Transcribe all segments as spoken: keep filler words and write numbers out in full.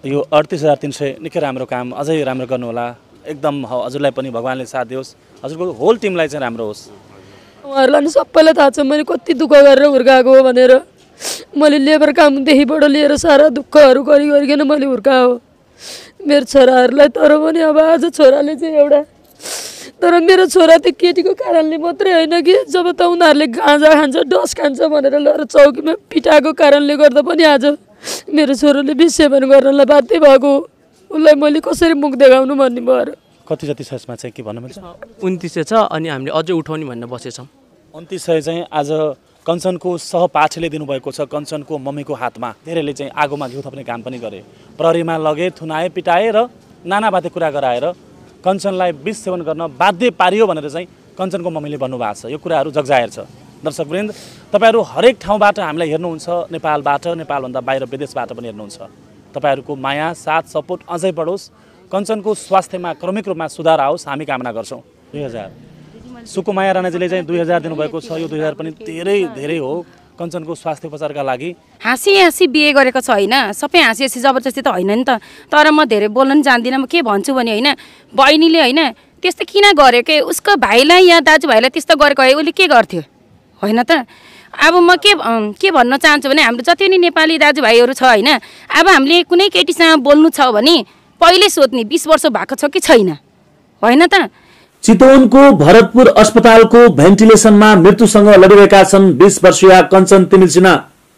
यो अडतिस हजार तीन सय निकै राम्रो काम, अझै राम्रो गर्नुहोला। एकदम हजुरलाई पनि भगवान्ले साथ दियोस्, हजुरको होल टिमलाई चाहिँ राम्रो होस्। उहाँहरूलाई नि सबैलाई थाहा छ मैले कति दुःख गरेर हुर्काएको हो भनेर। मैले लेबर कामदेखिबाट लिएर सारा दुःखहरू गरी गरिकन मैले हुर्काएको हो मेरो छोराहरूलाई। तर पनि अब आज छोराले चाहिँ एउटा, तर मेरो छोरा त्यो केटीको कारणले मात्रै होइन कि जब त उनीहरूले गाँजा खान्छ डस खान्छ भनेर लगेर चौकीमा पिटाएको कारणले गर्दा पनि आज मेरो छोराले विष सेवन गर्नलाई बाध्य भएको। उसलाई मैले कसरी मुख देखाउनु भन्ने भएर। कति जति छ यसमा चाहिँ के भन्नु मिल्छ? उन्तिस सय छ अनि हामीले अझै उठाउने भनेर बसेछौँ। उन्तिस सय चाहिँ आज कञ्चनको सहपाठीले दिनुभएको छ। कञ्चनको मम्मीको हातमा धेरैले चाहिँ आगोमा घिउ थप्ने काम पनि गरे, प्रहरीमा लगे, थुनाए, पिटाए र नाना बाते कुरा गराएर कञ्चनलाई विष सेवन गर्न बाध्य पारियो भनेर चाहिँ कञ्चनको मम्मीले भन्नुभएको छ। यो कुराहरू जगजाहेर छ। दर्शकवृन्द, तपाईँहरू हरेक ठाउँबाट हामीलाई हेर्नुहुन्छ, नेपालबाट, नेपालभन्दा बाहिर विदेशबाट पनि हेर्नुहुन्छ। तपाईँहरूको माया, साथ, सपोर्ट अझै बढोस्, कञ्चनको स्वास्थ्यमा क्रमिक रूपमा सुधार आओस्, हामी कामना गर्छौँ। दुई हजार सुकुमाया राणाजीले चाहिँ दुई हजार दिनुभएको छ। यो दुई हजार पनि धेरै धेरै हो कञ्चनको स्वास्थ्य उपचारका लागि। हाँसी हाँसी बिहे गरेको छ होइन, सबै हाँसी हाँसी जबरजस्ती त होइन नि त। तर म धेरै बोल्न पनि जान्दिनँ। म के भन्छु भने होइन, बहिनीले होइन त्यस्तो किन गर्यो के, उसको भाइलाई या दाजुभाइलाई त्यस्तो गरेको भए उसले के गर्थ्यो होइन त। अब म के के भन्न चाहन्छु भने हाम्रो जति पनि नेपाली दाजुभाइहरू छ होइन, अब हामीले कुनै केटीसँग बोल्नु छ भने पहिले सोध्ने बिस वर्ष भएको छ कि छैन होइन त। चितवनको भरतपुर अस्पतालको भेन्टिलेसनमा मृत्युसँग लडिरहेका छन् बीस वर्षीय कञ्चन तिमिलसिना।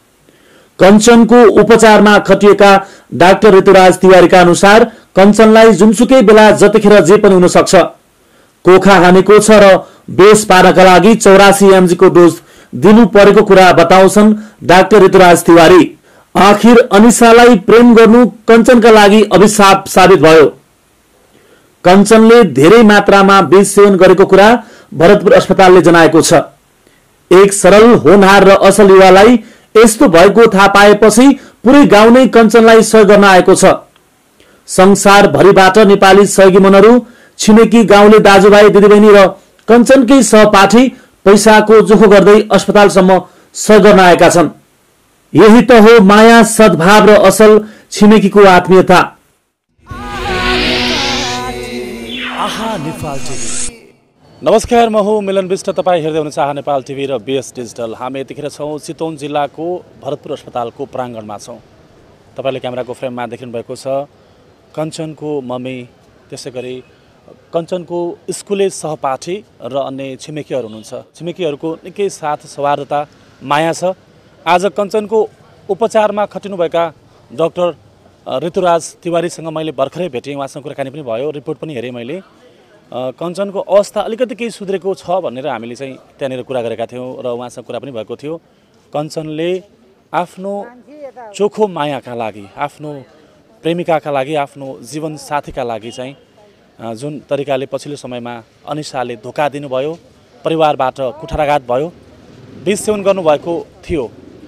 कञ्चनको उपचारमा खटिएका डाक्टर ऋतुराज तिवारीका अनुसार कञ्चनलाई जुनसुकै बेला जतिखेर जे पनि हुन सक्छ। कोखा हानेको छ र बेस पार्नका लागि चौरासी एमजी को डोज दिनु परेको कुरा बताउँछन् डाक्टर ऋतुराज तिवारी। आखिर अनिसालाई प्रेम गर्नु कञ्चनका लागि अभिशाप साबित भयो। कञ्चनले धेरै मात्रामा विष सेवन गरेको कुरा भरतपुर अस्पतालले जनाएको छ। एक सरल होनहार र असल युवालाई यस्तो भएको थाहा पाएपछि पुरै गाउँ नै कञ्चनलाई सहयोग गर्न आएको छ। संसार भरिबाट नेपाली सहयोगी मनहरू, छिमेकी गाउँले दाजुभाइ दिदीबहिनी र कञ्चनकै सहपाठी पैसाको जोखो गर्दै अस्पतालसम्म सहयोग गर्न आएका छन्। यही त हो माया, सद्भाव र असल छिमेकीको आत्मीयता। आहा नेपाल टिभी। नमस्कार, म हुँ मिलन बिष्ट। तपाईँ हेर्दै हुनुहुन्छ आहा नेपाल टिभी र बीएस डिजिटल। हामी यतिखेर छौँ चितवन जिल्लाको भरतपुर अस्पतालको प्राङ्गणमा छौँ। तपाईँले क्यामेराको फ्रेममा देखिनु भएको छ कञ्चनको मम्मी, त्यसै गरी कञ्चनको स्कुले सहपाठी र अन्य छिमेकीहरू हुनुहुन्छ। छिमेकीहरूको निकै साथ सौहार्दता, माया छ। आज कञ्चनको उपचारमा खटिनुभएका डाक्टर ऋतुराज तिवारीसँग मैले भर्खरै भेटेँ। उहाँसँग कुराकानी पनि भयो, रिपोर्ट पनि हेरेँ मैले। कञ्चनको अवस्था अलिकति केही सुध्रेको छ भनेर हामीले चाहिँ त्यहाँनिर कुरा गरेका थियौँ र उहाँसँग कुरा पनि भएको थियो। कञ्चनले आफ्नो चोखो मायाका लागि, आफ्नो प्रेमिकाका लागि, आफ्नो जीवनसाथीका लागि चाहिँ जुन तरिकाले पछिल्लो समयमा अनिसाले धोका दिनुभयो, परिवारबाट कुठाराघात भयो, विष सेवन गर्नुभएको थियो।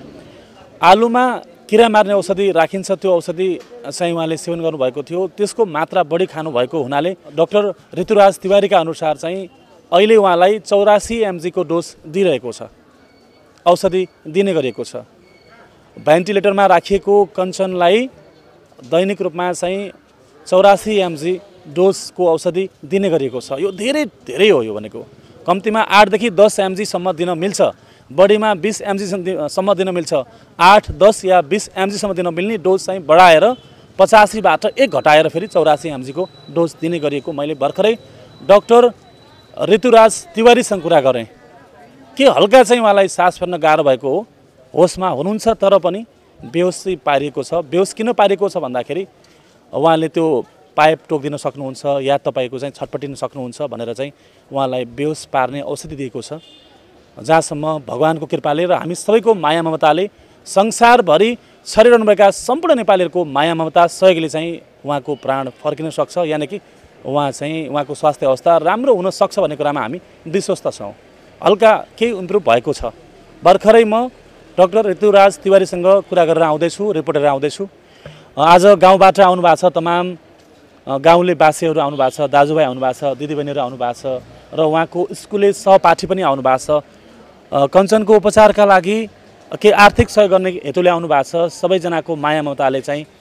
आलुमा किरा मार्ने औषधि राखिन्छ, त्यो औषधि चाहिँ उहाँले सेवन गर्नुभएको थियो। त्यसको मात्रा बढी खानुभएको हुनाले डाक्टर ऋतुराज तिवारीका अनुसार चाहिँ अहिले उहाँलाई चौरासी एमजीको डोज दिइरहेको छ, औषधि दिने गरिएको छ। भेन्टिलेटरमा राखिएको कञ्चनलाई दैनिक रूपमा चाहिँ चौरासी एमजी डोजको औषधि दिने गरिएको छ। यो धेरै धेरै हो। यो भनेको कम्तीमा आठदेखि दस एमजीसम्म दिन मिल्छ, बढीमा बिस एमजीसम्म दिन मिल्छ। आठ दस या बिस एमजीसम्म दिन मिल्ने डोज चाहिँ बढाएर पचासीबाट एक घटाएर फेरि चौरासी एमजीको डोज दिने गरिएको मैले भर्खरै डाक्टर ऋतुराज तिवारीसँग कुरा गरेँ। के हल्का चाहिँ उहाँलाई सास फेर्न गाह्रो भएको हो, होसमा हुनुहुन्छ तर पनि बेहोसी पारिएको छ। बेहोस किन पारिएको छ भन्दाखेरि उहाँले त्यो पाइप टोकिदिन सक्नुहुन्छ या तपाईँको चाहिँ छटपटिन सक्नुहुन्छ भनेर चाहिँ उहाँलाई बेहोस पार्ने औषधि दिएको छ। जहाँसम्म भगवानको कृपाले र हामी सबैको माया ममताले, संसारभरि छरिरहनुभएका सम्पूर्ण नेपालीहरूको माया ममता सहयोगले चाहिँ उहाँको प्राण फर्किन सक्छ, यानि कि उहाँ चाहिँ उहाँको स्वास्थ्य अवस्था राम्रो हुन सक्छ भन्ने कुरामा हामी विश्वस्त छौँ। हल्का केही इम्प्रुभ भएको छ। भर्खरै म डाक्टर ऋतुराज तिवारीसँग कुरा गरेर आउँदैछु, रिपोर्टर आउँदैछु। आज गाउँबाट आउनु भएको छ, तमाम गाउँले बासीहरू आउनु भएको छ, दाजुभाइ आउनु भएको छ, दिदीबहिनीहरू आउनु भएको छ र उहाँको स्कुले सहपाठी पनि आउनु भएको छ। कञ्चनको उपचारका लागि के आर्थिक सहयोग गर्ने हेतुले आउनु भएको छ। सबैजनाको माया ममताले चाहिँ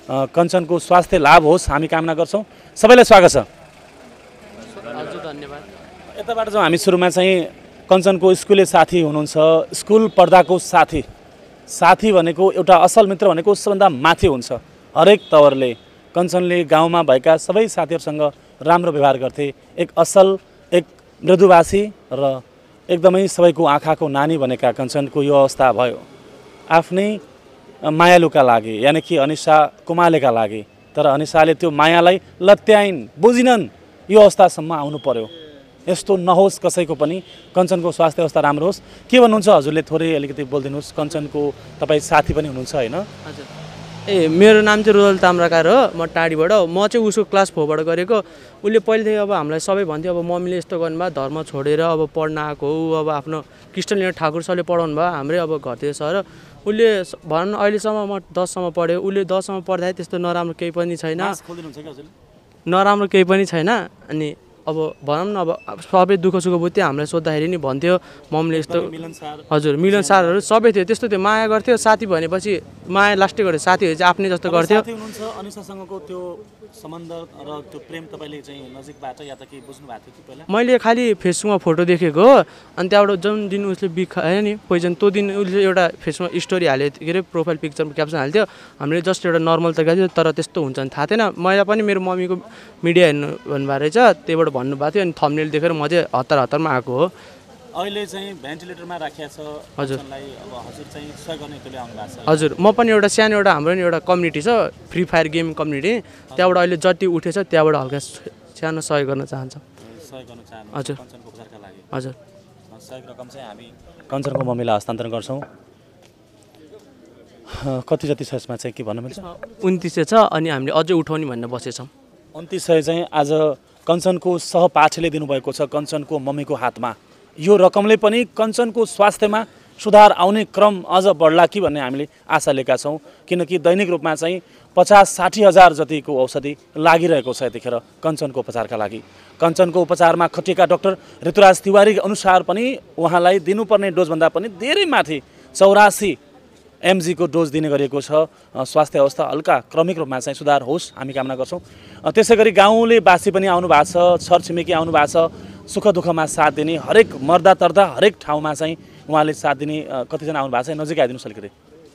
कञ्चनको स्वास्थ्य लाभ होस् हामी कामना गर्छौँ। सबैलाई स्वागत छ। हजुर धन्यवाद। यताबाट चाहिँ हामी सुरुमा चाहिँ कञ्चनको स्कुले साथी हुनुहुन्छ, स्कुल पढ्दाको साथी। साथी भनेको एउटा असल मित्र भनेको सबभन्दा माथि हुन्छ। हरेक तवरले कञ्चनले गाउँमा भएका सबै साथीहरूसँग राम्रो व्यवहार गर्थे। एक असल, एक मृदुभाषी र एकदमै सबैको आँखाको नानी भनेका कञ्चनको यो अवस्था भयो। आफ्नै मायालुका लागि यानि कि अनिसा कुमालेका लागि, तर अनिसाले त्यो मायालाई लत्याइन्, बुझिनन्। यो अवस्थासम्म आउनु पर्यो। यस्तो नहोस् कसैको पनि। कञ्चनको स्वास्थ्य अवस्था राम्रो होस्। के भन्नुहुन्छ हजुरले? थोरै अलिकति बोलिदिनुहोस्। कञ्चनको तपाईँ साथी पनि हुनुहुन्छ होइन? हजुर। ए मेरो नाम चाहिँ रोदल ताम्राकार हो। म टाढीबाट, म चाहिँ उसको क्लास फोरबाट गरेको। उसले पहिलेदेखि अब हामीलाई सबै भन्थ्यो अब मम्मीले यस्तो गर्नुभयो, धर्म छोडेर अब पढ्न आएको हो, अब आफ्नो कृष्ण लिएर ठाकुर सरले पढाउनु भयो, हाम्रै अब घरतिर छ। र उसले भनौँ अहिलेसम्म म दससम्म पढ्यो, उसले दससम्म पढ्दाखेरि त्यस्तो नराम्रो केही पनि छैन, नराम्रो केही पनि छैन। अनि अब भनौँ न अब सबै दुःख सुख बुझ्थ्यो। हामीलाई सोद्धाखेरि नि भन्थ्यो मम्मीले यस्तो। हजुर मिलन सारहरू सबै थियो, त्यस्तो थियो, माया गर्थ्यो। साथी भनेपछि माया लास्टै गर्थ्यो, साथीहरू चाहिँ आफ्नै जस्तो गर्थ्यो। अनिसासँगको त्यो सम्बन्ध र त्यो प्रेम तपाईँले चाहिँ नजिकबाट या त के बुझ्नु भएको थियो कि पहिला? मैले खालि फेसबुकमा फोटो देखेको हो। अनि त्यहाँबाट जुन दिन उसले बिखायो नि पोइजन, त्यो दिन उसले एउटा फेसबुकमा स्टोरी हाल्यो, के अरे प्रोफाइल पिक्चरमा क्याप्सन हाल्थ्यो। हामीले जस्ट एउटा नर्मल तरिका थियो, तर त्यस्तो हुन्छ भने थाहा थिएन। मैले पनि मेरो मम्मीको मिडिया हेर्नु भन्नुभएको रहेछ, त्यहीबाट भन्नुभएको थियो। अनि थम्बनेल देखेर म चाहिँ हतार हतारमा आएको हो। अहिले चाहिँ भेन्टिलेटरमा राखिया छ। हजुर। अब हजुर चाहिँ सहयोग गर्ने तले आउनु भएको छ। हजुर म पनि एउटा सानो एउटा हाम्रो नि एउटा कम्युनिटी छ, फ्री फायर गेम कम्युनिटी। त्यहाँबाट अहिले जति उठेछ त्यहाँबाट हल्का सानो सहयोग गर्न चाहन्छ। सहयोग गर्न चाहन्छ हजुर कञ्चनको उपचारका लागि। हजुर। सहयोग रकम चाहिँ हामी कञ्चनको मम्मीलाई हस्तान्तरण गर्छौँ। कति जति छ यसमा चाहिँ के भन्नु मिल्छ? उन्तिस सय छ। अनि हामीले अझै उठाउने भनेर बसेछौँ। उन्तिस सय चाहिँ आज कञ्चनको सहपाठीले दिनुभएको छ कञ्चनको मम्मीको हातमा। यो रकमले पनि कञ्चनको स्वास्थ्यमा सुधार आउने क्रम अझ बढ्ला कि भन्ने हामीले आशा लिएका छौँ। किनकि दैनिक रूपमा चाहिँ पचास साठी हजार जतिको औषधि लागिरहेको छ यतिखेर कञ्चनको उपचारका लागि। कञ्चनको उपचारमा खटिएका डाक्टर ऋतुराज तिवारी अनुसार पनि उहाँलाई दिनुपर्ने डोजभन्दा पनि धेरै माथि चौरासी एमजीको डोज दिने गरिएको छ। स्वास्थ्य अवस्था हल्का क्रमिक रूपमा चाहिँ सुधार होस् हामी कामना गर्छौँ। त्यसै गरी गाउँले बासी पनि आउनु भएको छ, छरछिमेकी आउनु भएको छ, सुख दुःखमा साथ दिने, हरेक मर्दा तर्दा हरेक ठाउँमा चाहिँ उहाँले साथ दिने। कतिजना आउनु भएको छ नजिक आइदिनुहोस् अलिकति।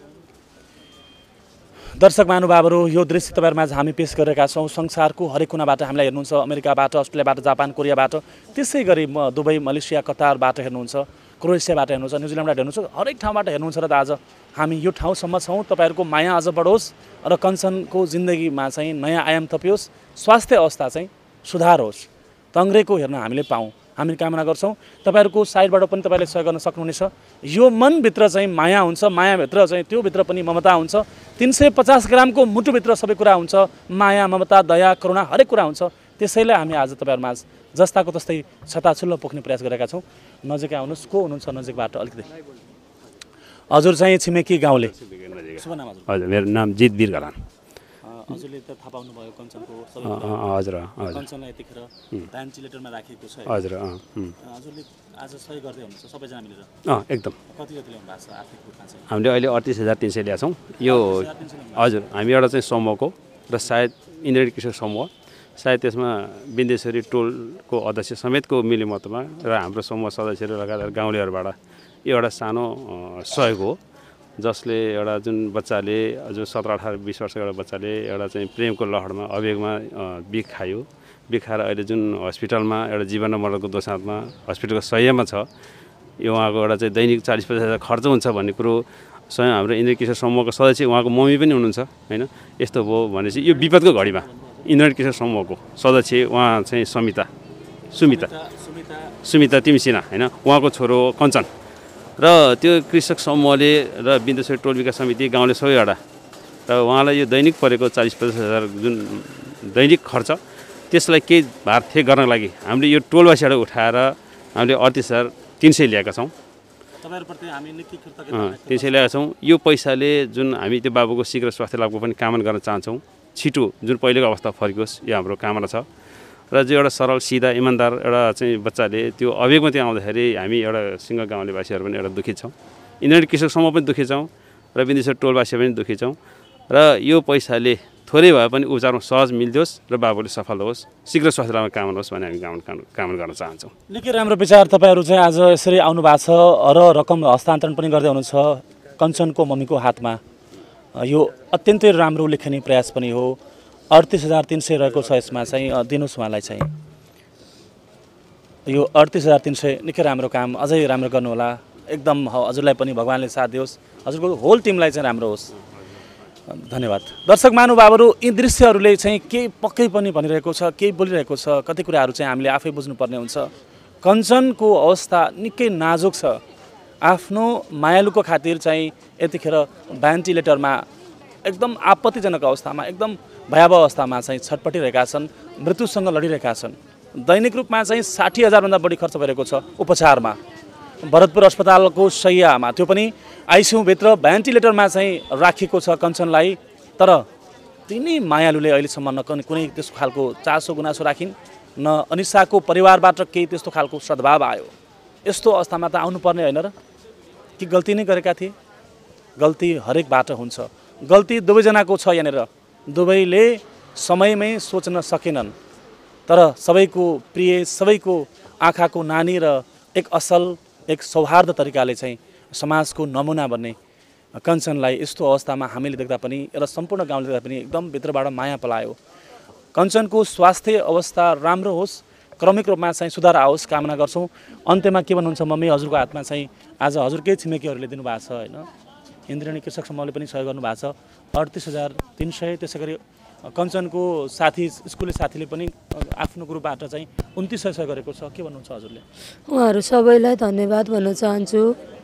दर्शक महानुभावहरू यो दृश्य तपाईँहरूमाझ हामी पेश गरेका छौँ। संसारको हरेक कुनाबाट हामीलाई हेर्नुहुन्छ, अमेरिकाबाट, अस्ट्रेलियाबाट, जापान, कोरियाबाट, त्यसै गरी म दुबई, मलेसिया, कतारबाट हेर्नुहुन्छ, क्रोएसियाबाट हेर्नुहुन्छ, न्युजिल्यान्डबाट हेर्नुहुन्छ, हरेक ठाउँबाट हेर्नुहुन्छ। र आज हामी यो ठाउँसम्म छौँ। तपाईँहरूको माया अझ बढोस् र कञ्चनको जिन्दगीमा चाहिँ नयाँ आयाम थपियोस्, स्वास्थ्य अवस्था चाहिँ सुधार होस्, तङ्ग्रेको हेर्न हामीले पाऊँ हामी कामना गर्छौँ। तपाईँहरूको साइडबाट पनि तपाईँले सहयोग गर्न सक्नुहुनेछ। यो मनभित्र चाहिँ माया हुन्छ, मायाभित्र चाहिँ त्योभित्र पनि ममता हुन्छ। तिन सय पचास ग्रामको मुटुभित्र सबै कुरा हुन्छ, माया, ममता, दया, करुणा हरेक कुरा हुन्छ। त्यसैलाई हामी आज तपाईँहरूमा जस्ताको तस्तै छताछुल्लो पोख्ने प्रयास गरेका छौँ। नजिकै आउनुहोस्। को हुनुहुन्छ नजिकबाट अलिकति? हजुर चाहिँ छिमेकी गाउँले। शुभ नाम हजुर? हजुर मेरो नाम जित वीर घरान। हजुरले त थाहा पाउनु भयो कञ्चनको सबै? हजुर हजुर। कञ्चनलाई यतिखेर भेन्टिलेटरमा राखिएको छ। हजुर। हजुरले आज सहयोग गर्दै हुनुहुन्छ सबैजना मिलेर? अँ एकदम। कति जति ल्याउनु भएको छ आर्थिक रूपमा चाहिँ? हामीले अहिले अडतिस हजार तिन सय ल्याएको छौँ। यो हजुर हामी एउटा चाहिँ समूहको र सायद इन्द्रेणी किशोर समूह, सायद त्यसमा बिन्देश्वरी टोलको अध्यक्ष समेतको मिलेमतमा र हाम्रो समूह सदस्यहरू लगातार गाउँलेहरूबाट यो एउटा सानो सहयोग हो, जसले एउटा जुन बच्चाले जुन सत्र अठार बिस वर्षको एउटा बच्चाले एउटा चाहिँ प्रेमको लहरमा आवेगमा बिख खायो, बिख खाएर अहिले जुन हस्पिटलमा एउटा जीवन र मरणको दोसाँतमा हस्पिटलको सयमा छ, यो उहाँको एउटा चाहिँ दैनिक चालिस पचास हजार खर्च हुन्छ भन्ने कुरो स्वयं हाम्रो इन्द्रेणी किशोर समूहको सदस्य उहाँको मम्मी पनि हुनुहुन्छ होइन। यस्तो भयो भनेपछि यो विपदको घडीमा इन्द्रेणी किशोर समूहको सदस्य उहाँ चाहिँ समिता सुमिता सुमिता तिमसिना होइन, उहाँको छोरो कञ्चन र त्यो कृषक समूहले र बिन्देश्वरी टोल विकास समिति गाउँले सबैवटा र उहाँलाई यो दैनिक परेको चालिस पचास हजार जुन दैनिक खर्च त्यसलाई केही भारथे गर्नको लागि हामीले यो टोलवासीबाट उठाएर हामीले अडतिस हजार तिन सय ल्याएका छौँ। तिन सय ल्याएका छौँ। यो पैसाले जुन हामी त्यो बाबुको शीघ्र स्वास्थ्य लाभको पनि कामना गर्न चाहन्छौँ, छिटो जुन पहिलेको अवस्था फर्कियोस् यो हाम्रो कामना छ। र जो एउटा सरल सिधा इमान्दार एउटा चाहिँ बच्चाले त्यो अवेगमा त्यहाँ आउँदाखेरि हामी एउटा सिङ्गल गाउँलेवासीहरू पनि एउटा दुखित छौँ, इन्द्रेणी किशोर समूह पनि दुखित छौँ र बिन्देश्वरी टोलवासी पनि दुखित छौँ। र यो पैसाले थोरै भए पनि उपचारमा सहज मिलिदियोस् र बाबुले सफल होस्, शीघ्र स्वास्थ्यमा कामना होस् भन्ने हामी कामना कामना गर्न चाहन्छौँ। निकै राम्रो विचार। तपाईँहरू चाहिँ आज यसरी आउनु भएको छ र रकम हस्तान्तरण पनि गर्दै हुनुहुन्छ कञ्चनको मम्मीको हातमा। यो अत्यन्तै राम्रो उल्लेखनीय प्रयास पनि हो। अडतिस हजार तिन सय रहेको छ यसमा चाहिँ दिनुहोस् उहाँलाई चाहिँ यो अडतिस हजार तिन सय निकै राम्रो काम, अझै राम्रो गर्नुहोला। एकदम हजुरलाई पनि भगवान्ले साथ दियोस्, हजुरको होल टिमलाई चाहिँ राम्रो होस्। धन्यवाद। दर्शक महानुभावहरू, यी दृश्यहरूले चाहिँ केही पक्कै पनि भनिरहेको छ, केही बोलिरहेको छ, कति कुराहरू चाहिँ हामीले आफै बुझ्नुपर्ने हुन्छ। कञ्चनको अवस्था निकै नाजुक छ। आफ्नो मायालुको खातिर चाहिँ यतिखेर भेन्टिलेटरमा एकदम आपत्तिजनक अवस्थामा, एकदम भयावह अवस्थामा चाहिँ छटपटिरहेका छन्, मृत्युसँग लडिरहेका छन्। दैनिक रूपमा चाहिँ साठी हजारभन्दा बढी खर्च भइरहेको छ उपचारमा। भरतपुर अस्पतालको शैय्यामा, त्यो पनि आइसियुभित्र भेन्टिलेटरमा चाहिँ राखिएको छ कञ्चनलाई। तर तिनै मायालुले अहिलेसम्म न कुनै त्यस्तो खालको चासो गुनासो राखिन्, न अनिसाको परिवारबाट केही त्यस्तो खालको सद्भाव आयो। यस्तो अवस्थामा त आउनुपर्ने होइन र? कि गल्ती नै गरेका थिए? गल्ती हरेकबाट हुन्छ। गल्ती दुवैजनाको छ यहाँनिर। दुवैले समयमै सोच्न सकेनन्। तर सबैको प्रिय, सबैको आँखाको नानी र एक असल, एक सौहार्द तरिकाले चाहिँ समाजको नमुना बन्ने कञ्चनलाई यस्तो अवस्थामा हामीले देख्दा पनि र सम्पूर्ण गाउँले देख्दा पनि एकदम भित्रबाट माया पलायो। कञ्चनको स्वास्थ्य अवस्था राम्रो होस्, क्रमिक रूपमा चाहिँ सुधार आओस् कामना गर्छौँ। अन्त्यमा के भन्नुहुन्छ मम्मी? हजुरको हातमा चाहिँ आज हजुरकै छिमेकीहरूले दिनुभएको छ होइन, इन्द्रणी कृषक समूहले पनि सहयोग गर्नुभएको छ अडतिस हजार तिन सय। त्यसै गरी कञ्चनको साथी, स्कुले साथीले पनि आफ्नो ग्रुपबाट चाहिँ उन्तिस सय सहयोग गरेको छ। के भन्नुहुन्छ हजुरले? उहाँहरू सबैलाई धन्यवाद भन्न चाहन्छु।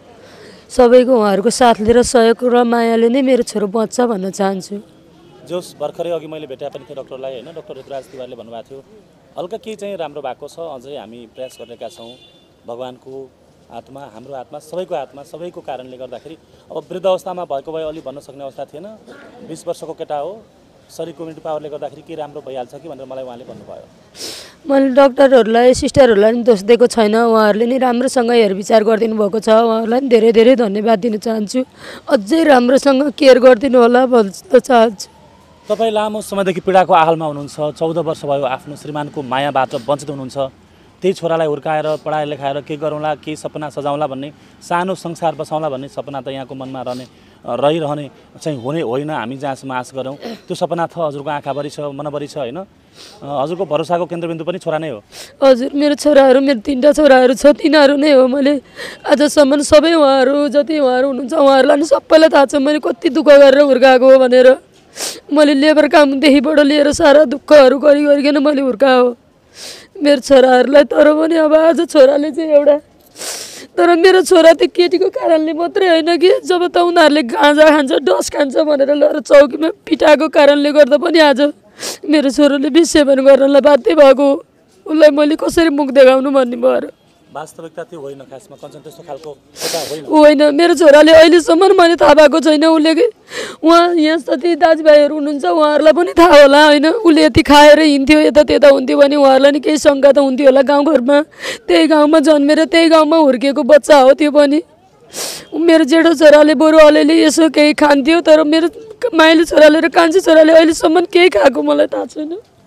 सबैको उहाँहरूको साथले र सहयोग र मायाले नै मेरो छोरो बच्छ भन्न चाहन्छु। जोस् भर्खरै अघि मैले भेटा पनि थिएँ डक्टरलाई होइन, डक्टर ऋतुराज तिवारीले भन्नुभएको थियो हल्का केही चाहिँ राम्रो भएको छ, अझै हामी प्रयास गरेका छौँ। भगवान्को आत्मा, हाम्रो आत्मा, सबैको आत्मा, सबैको कारणले गर्दाखेरि अब वृद्ध अवस्थामा भएको भए अलि भन्न सक्ने अवस्था थिएन। बिस वर्षको केटा हो, शरीर कम्युनिटी पावरले गर्दाखेरि के राम्रो भइहाल्छ कि भनेर मलाई उहाँले भन्नुभयो। मैले डक्टरहरूलाई, सिस्टरहरूलाई पनि दोष दिएको छैन। उहाँहरूले नि राम्रोसँग हेरविचार गरिदिनु भएको छ। उहाँहरूलाई पनि धेरै धेरै धन्यवाद दिन चाहन्छु। अझै राम्रोसँग केयर गरिदिनु होला भन्न चाहन्छु। तपाईँ लामो समयदेखि पीडाको आहालमा हुनुहुन्छ। चौध वर्ष भयो आफ्नो श्रीमानको मायाबाट वञ्चित हुनुहुन्छ। त्यही छोरालाई हुर्काएर पढाइ लेखाएर के गरौँला, केही सपना सजाउँला भन्ने, सानो संसार बसाउँला भन्ने सपना त यहाँको मनमा रहने रहिरहने चाहिँ हुने होइन। हामी जहाँसम्म आश गरौँ त्यो सपना छ। हजुरको आँखाभरि छ, मनभरि छ होइन। हजुरको भरोसाको केन्द्रबिन्दु पनि छोरा नै हो। हजुर, मेरो छोराहरू, मेरो तिनवटा छोराहरू छ, तिनीहरू नै हो। मैले आजसम्म सबै उहाँहरू जति उहाँहरू हुनुहुन्छ उहाँहरूलाई नि सबैलाई थाहा छ मैले कति दुःख गरेर हुर्काएको हो भनेर। मैले लेबर कामदेखिबाट लिएर सारा दुःखहरू गरी गरिकन मैले हुर्काएको मेरो छोराहरूलाई। तर पनि अब आज छोराले चाहिँ एउटा, तर मेरो छोरा त्यो केटीको कारणले मात्रै होइन कि जब त उनीहरूले गाँजा खान्छ, डस खान्छ भनेर लिएर चौकीमा पिटाएको कारणले गर्दा पनि आज मेरो छोरोले विष सेवन गर्नलाई बाध्य भएको। उसलाई मैले कसरी मुख देखाउनु भन्ने भएर। वास्तविकता त्यो होइन, खासमा कञ्चन त्यस्तो खालको होइन। होइन, मेरो छोराले अहिलेसम्म मैले थाहा भएको छैन उसले कि उहाँ यहाँ जति दाजुभाइहरू हुनुहुन्छ उहाँहरूलाई पनि थाहा होला होइन। उसले यति खाएर हिँड्थ्यो, यता त्यता हुन्थ्यो भने उहाँहरूलाई नि केही शङ्का त हुन्थ्यो होला। गाउँघरमा त्यही गाउँमा जन्मेर त्यही गाउँमा हुर्किएको बच्चा हो त्यो पनि। मेरो जेठो छोराले बरु अलिअलि यसो केही खान्थ्यो, तर मेरो माइलो छोराले र कान्छी छोराले अहिलेसम्म केही खाएको मलाई थाहा छैन।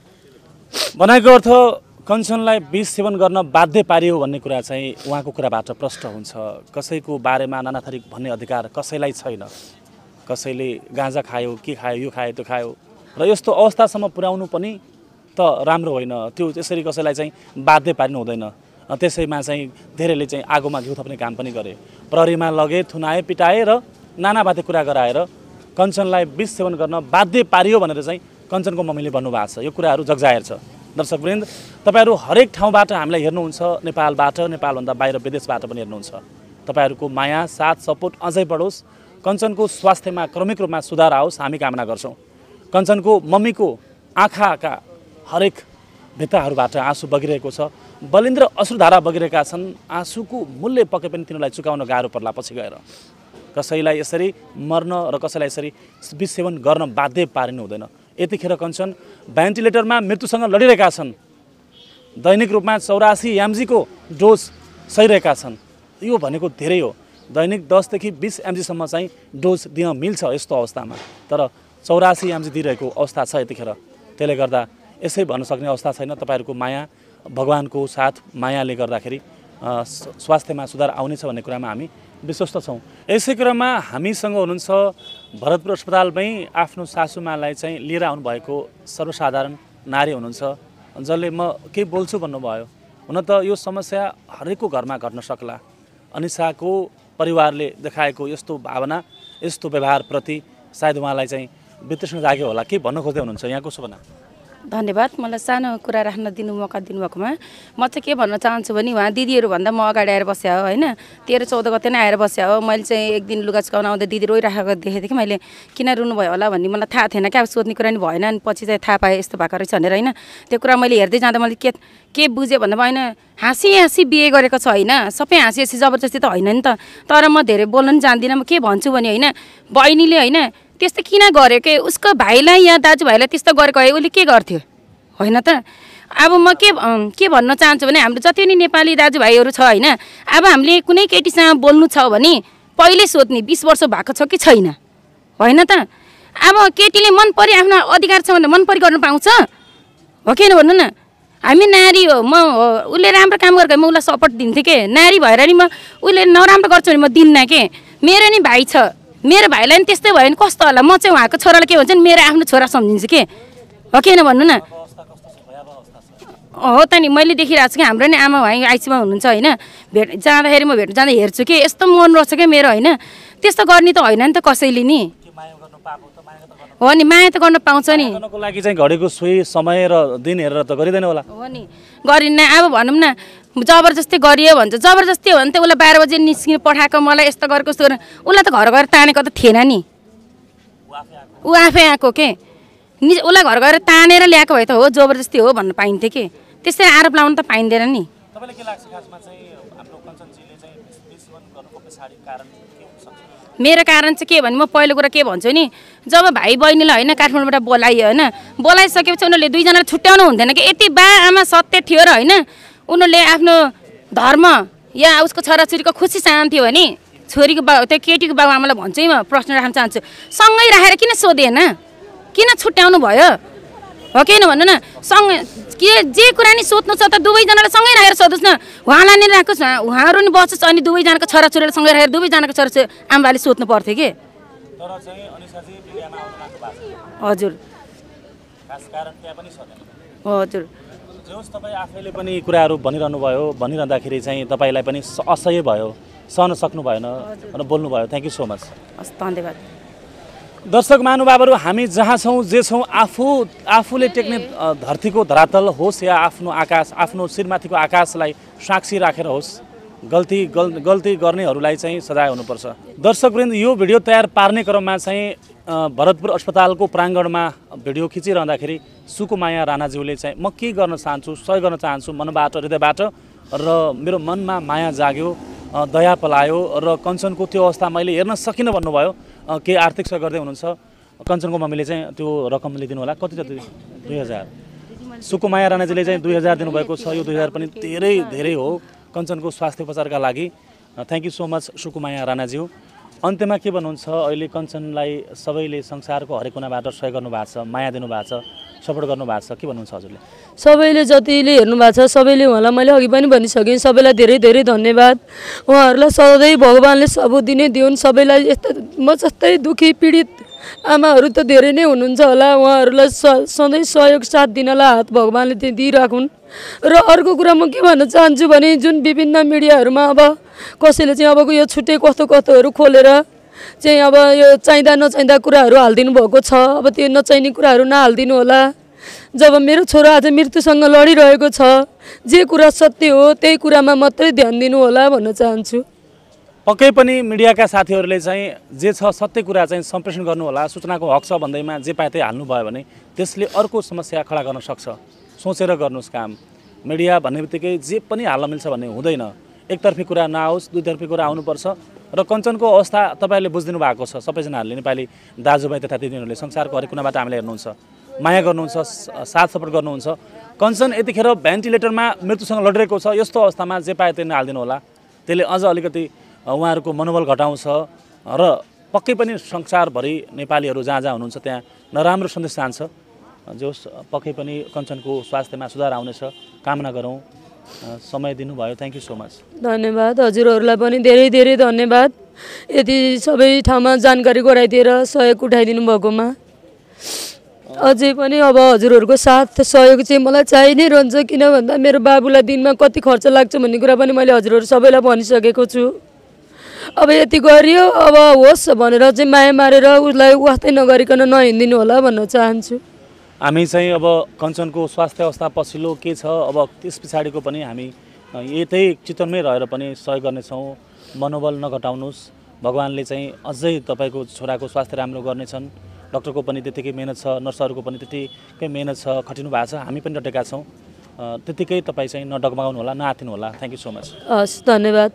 भनेको अर्थ कञ्चनलाई विष सेवन गर्न बाध्य पारियो भन्ने कुरा चाहिँ उहाँको कुराबाट प्रष्ट हुन्छ। कसैको बारेमा नाना थरी भन्ने अधिकार कसैलाई छैन। कसैले गाँजा खायो, के खायो, यो खायो, त्यो खायो र यस्तो अवस्थासम्म पुर्याउनु पनि त राम्रो होइन। त्यो त्यसरी कसैलाई चाहिँ बाध्य पारिनु हुँदैन। त्यसैमा चाहिँ धेरैले चाहिँ आगोमा घिउ थप्ने काम पनि गरे, प्रहरीमा लगे, थुनाए, पिटाए र नानाभाते कुरा गराएर कञ्चनलाई विष सेवन गर्न बाध्य पारियो भनेर चाहिँ कञ्चनको मम्मीले भन्नुभएको छ। यो कुराहरू जगजाहेर छ। दर्शकवृन्द, तपाईँहरू हरेक ठाउँबाट हामीलाई हेर्नुहुन्छ, नेपालबाट, नेपालभन्दा बाहिर विदेशबाट पनि हेर्नुहुन्छ। तपाईँहरूको माया, साथ, सपोर्ट अझै बढोस्। कञ्चनको स्वास्थ्यमा क्रमिक रूपमा सुधार आओस् हामी कामना गर्छौँ। कञ्चनको मम्मीको आँखाका हरेक भित्ताहरूबाट आँसु बगिरहेको छ, बलिन्द्र अश्रुधारा बगिरहेका छन्। आँसुको मूल्य पक्कै पनि तिनीहरूलाई चुकाउन गाह्रो पर्ला पछि गएर। कसैलाई यसरी मर्न र कसैलाई यसरी विष सेवन गर्न बाध्य पारिनु हुँदैन। यतिखेर कञ्चन भेन्टिलेटरमा मृत्युसँग लडिरहेका छन्। दैनिक रूपमा चौरासी एमजीको डोज सहिरहेका छन्। यो भनेको धेरै हो। दैनिक दसदेखि बिस एमजीसम्म चाहिँ डोज दिन मिल्छ यस्तो अवस्थामा। तर चौरासी एमजी दिइरहेको अवस्था छ यतिखेर। त्यसले गर्दा यसै भन्न सक्ने अवस्था छैन। तपाईँहरूको माया भगवानको साथ मायाले गर्दाखेरि स्वास्थ्यमा सुधार आउनेछ भन्ने कुरामा हामी विश्वस्त छौँ। यसै क्रममा हामीसँग हुनुहुन्छ भरतपुर अस्पतालमै आफ्नो सासूमालाई चाहिँ लिएर आउनुभएको सर्वसाधारण नारी हुनुहुन्छ, जसले म के बोल्छु भन्नुभयो। हुन त यो समस्या हरेकको घरमा घट्न सक्ला। अनिसाको परिवारले देखाएको यस्तो भावना, यस्तो व्यवहारप्रति सायद उहाँलाई चाहिँ वितृष्णा जाग्यो होला। के भन्न खोज्दै हुनुहुन्छ यहाँको शुभना? धन्यवाद। मलाई सानो कुरा राख्न दिनु मौका दिनुभएकोमा म चाहिँ के भन्न चाहन्छु भने उहाँ दिदीहरूभन्दा म अगाडि आएर बस्या हो होइन। तेह्र चौध गते नै आएर बस्या हो। मैले चाहिँ एक दिन लुगा सुकाउन आउँदा दिदी रोइराखेको देखेको थिएँ कि मैले किन रुनुभयो होला भन्ने मलाई थाहा थिएन क्या। सोध्ने कुरा नि भएन। अनि पछि चाहिँ थाहा पाएँ यस्तो भएको रहेछ भनेर होइन। त्यो कुरा मैले हेर्दै जाँदा मैले के के बुझेँ भन्दा होइन, हाँसी हाँसी बिहे गरेको छ होइन। सबै हाँसी हाँसी जबरजस्ती त होइन नि त। तर म धेरै बोल्न नि जान्दिनँ। म के भन्छु भने होइन, बहिनीले होइन त्यस्तो किन गर्यो के, उसको भाइलाई या दाजुभाइलाई त्यस्तो गरेको है उसले के गर्थ्यो होइन त। अब म के के भन्न चाहन्छु भने हाम्रो जति पनि नेपाली दाजुभाइहरू छ होइन, अब हामीले कुनै केटीसँग बोल्नु छ भने पहिले सोध्ने बिस वर्ष भएको छ कि छैन होइन त। अब केटीले मन परि आफ्नो अधिकार छ भने मन परि गर्न पाउँछ हो किन भन्नु न। हामी नारी हो, म उसले राम्रो काम गरेको म उसलाई सपोर्ट दिन्थेँ के। नारी भएर नि म उसले नराम्रो गर्छु भने म दिन्नँ के। मेरो नि भाइ छ, मेरो भाइलाई नि त्यस्तै भयो भने कस्तो होला। म चाहिँ उहाँको छोरालाई के भन्छ नि मेरो आफ्नो छोरा सम्झिन्छु के हो किन भन्नु न। हो त नि, मैले देखिरहेको छु कि हाम्रो नि आमा भाइ आइसीमा हुनुहुन्छ होइन। भेट जाँदाखेरि म भेट जाँदा हेर्छु कि यस्तो मन रहेछ क्या मेरो होइन। त्यस्तो गर्ने त होइन नि त कसैले नि हो नि। माया त गर्न पाउँछ नि। गर्नको लागि चाहिँ घडीको सुई समय र दिन हेरेर त गरिँदैन होला हो नि, गरिन्न। अब भनौँ न जबरजस्ती गरियो भन्छ। जबरजस्ती हो भने त उसलाई बाह्र बजे निस्किनु पठाएको, मलाई यस्तो गरेको उस्तो गरेर उसलाई त घर गएर तानेको त थिएन नि। ऊ आफै आएको के। नि उसलाई घर गएर तानेर ल्याएको भए त हो जबरजस्ती हो भन्न पाइन्थ्यो कि। त्यसरी आरोप लाउनु त पाइँदैन नि। तपाईँलाई के लाग्छ खासमा चाहिँ हाम्रो कञ्चनजीले चाहिँ विश्वन गर्नुको पछाडि कारण के हुन सक्छ? मेरो कारण चाहिँ के भने म पहिलो कुरा के भन्छु नि, जब भाइ बहिनीलाई होइन काठमाडौँबाट बोलाइयो होइन, बोलाइसकेपछि उनीहरूले दुईजनालाई छुट्याउनु हुँदैन कि। यति बा आमा सत्य थियो र होइन, उनीहरूले आफ्नो धर्म या उसको छोराछोरीको खुसी चाहन्थ्यो भने छोरीको बाउ त्यो केटीको बाउ आमालाई भन्छु है म प्रश्न राख्न चाहन्छु, सँगै राखेर किन सोधेन, किन छुट्याउनु भयो हो किन भन्नु न। सँगै के जे कुरा नि सोध्नु छ त दुवैजनालाई सँगै राखेर सोधोस् न। उहाँलाई नै राखोस्, उहाँहरू नि बसोस्, अनि दुवैजनाको छोराछोरीलाई सँगै राखेर दुवैजनाको छोराछोरी आमाले सोध्नु पर्थ्यो कि। हजुर हजुर जोस् तपाईँ आफैले पनि कुराहरू भनिरहनु भयो, भनिरहँदाखेरि चाहिँ तपाईँलाई पनि असह्य भयो, सहन सक्नु भएन भनेर बोल्नुभयो। Thank you so much. हस् धन्यवाद। दर्शक महानुभावहरू, हामी जहाँ छौँ जे छौँ आफू आफूले टेक्ने धरतीको धरातल होस् या आफ्नो आकाश, आफ्नो शिरमाथिको आकाशलाई साक्षी राखेर होस्, गल्ती गल गल्ती गर्नेहरूलाई चाहिँ सजाय हुनुपर्छ। दर्शकवृन्द, यो भिडियो तयार पार्ने क्रममा चाहिँ भरतपुर अस्पतालको प्राङ्गणमा भिडियो खिचिरहँदाखेरि सुकुमाया राणाज्यूले चाहिँ म के गर्न चाहन्छु, सहयोग गर्न चाहन्छु मनबाट, हृदयबाट, र मेरो मनमा माया जाग्यो, दया पलायो र कञ्चनको त्यो अवस्था मैले हेर्न सकिनँ भन्नुभयो। के आर्थिक सहयोग गर्दै हुनुहुन्छ कञ्चनको मम्मीले चाहिँ त्यो रकम लिदिनु होला। कति जति? दुई हजार। सुकुमाया राणाजीले चाहिँ दुई हजार दिनुभएको छ। यो दुई हजार पनि धेरै धेरै हो कञ्चनको स्वास्थ्य उपचारका लागि। Thank you so much Sukumaya राणाज्यू। अन्त्यमा के भन्नुहुन्छ? अहिले कञ्चनलाई सबैले संसारको हरेक कुनाबाट सहयोग गर्नुभएको छ, माया दिनुभएको छ, सपोर्ट गर्नुभएको छ, के भन्नुहुन्छ हजुरले? सबैले जतिले हेर्नुभएको छ सबैले उहाँलाई मैले अघि पनि भनिसकेँ, सबैलाई धेरै धेरै धन्यवाद। उहाँहरूलाई सधैँ भगवान्ले सबुत दिने दिउन्। सबैलाई यस्तो म जस्तै दुःखी पीडित आमाहरू त धेरै नै हुनुहुन्छ होला, उहाँहरूलाई स सधैँ सहयोग साथ दिनलाई हात भगवान्ले चाहिँ दिइराखुन्। र अर्को कुरा म के भन्न चाहन्छु भने जुन विभिन्न मिडियाहरूमा अब कसैले चाहिँ अबको यो छुट्टै कस्तो कस्तोहरू खोलेर चाहिँ अब यो चाहिँदा नचाहिँदा कुराहरू हालिदिनु भएको छ। अब त्यो नचाहिने कुराहरू नहालिदिनु होला। जब मेरो छोरा आज मृत्युसँग लडिरहेको छ, जे कुरा सत्य हो त्यही कुरामा मात्रै ध्यान दिनु होला भन्न चाहन्छु। पक्कै पनि मिडियाका साथीहरूले चाहिँ जे छ सत्य कुरा चाहिँ सम्प्रेषण गर्नु होला। सूचनाको हक छ भन्दैमा जे पाए त्यही हाल्नुभयो भने त्यसले अर्को समस्या खडा गर्न सक्छ। सोचेर गर्नुहोस् काम। मिडिया भन्ने बित्तिकै जे पनि हाल्न मिल्छ भन्ने हुँदैन। एकतर्फी कुरा नआओस्, दुईतर्फी कुरा आउनुपर्छ। र कञ्चनको अवस्था तपाईँहरूले बुझिदिनु भएको छ। सबैजनाहरूले नेपाली दाजुभाइ तथा दिदीहरूले संसारको हरेक कुनाबाट हामीले हेर्नुहुन्छ, माया गर्नुहुन्छ, साथ सपोर्ट गर्नुहुन्छ। कञ्चन यतिखेर भेन्टिलेटरमा मृत्युसँग लडिरहेको छ। यस्तो अवस्थामा जे पाए त्यही हालिदिनु होला। त्यसले अझ अलिकति उहाँहरूको मनोबल घटाउँछ र पक्कै पनि संसारभरि नेपालीहरू जहाँ जहाँ हुनुहुन्छ त्यहाँ नराम्रो सन्देश जान्छ। जो पक्कै पनि कञ्चनको स्वास्थ्यमा सुधार आउनेछ कामना गरौँ। समय दिनुभयो, थ्याङ्क यू सो मच। धन्यवाद हजुरहरूलाई पनि धेरै धेरै धन्यवाद यति सबै ठाउँमा जानकारी गराइदिएर सहयोग उठाइदिनु भएकोमा। अझै पनि अब हजुरहरूको साथ सहयोग चाहिँ मलाई चाहि नै रहन्छ, किन भन्दा मेरो बाबुलाई दिनमा कति खर्च लाग्छ भन्ने कुरा पनि मैले हजुरहरू सबैलाई भनिसकेको छु। अब यति गरियो, अब होस् भनेर चाहिँ माया मारेर उसलाई वास्तै नगरिकन नहिँडिदिनु होला भन्न चाहन्छु। हामी चाहिँ अब कञ्चनको स्वास्थ्य अवस्था पछिल्लो के छ, अब त्यस पछाडिको पनि हामी यतै चितवनमै रहेर पनि सहयोग गर्नेछौँ। मनोबल नघटाउनुहोस्, भगवान्ले चाहिँ अझै तपाईँको छोराको स्वास्थ्य राम्रो गर्नेछन्। डक्टरको पनि त्यतिकै मेहनत छ, नर्सहरूको पनि त्यतिकै मेहनत छ, खटिनु भएको छ, हामी पनि डटेका छौँ। त्यतिकै तपाईँ चाहिँ नडगमाउनु होला, नआतिनु होला। Thank you so much. हस् धन्यवाद।